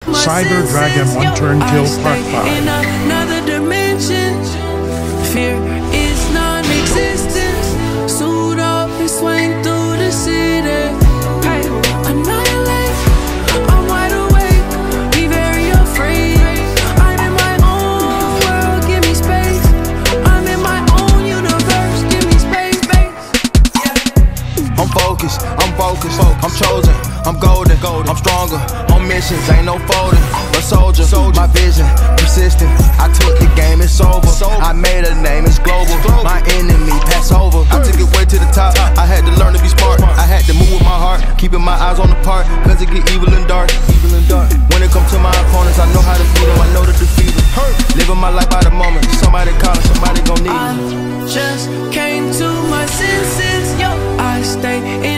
Cyber Dragon One Turn Kill Part 5. In another dimension, fear is non-existent. Suit up and swing through the city. Hey, annihilate. I'm wide awake, be very afraid. I'm in my own world, give me space. I'm in my own universe, give me space, I'm focused, I'm chosen, I'm golden, I'm stronger, on missions, ain't no folding. A soldier, my vision, persistent. I took the game, it's over. I made a name, it's global. My enemy, pass over. I took it way to the top. I had to learn to be smart. I had to move with my heart, keeping my eyes on the part, cause it get evil and dark. When it comes to my opponents, I know how to beat them, I know to defeat them. Living my life by the moment. Somebody calling, somebody gon' need me. I just came to my senses, yo. I stay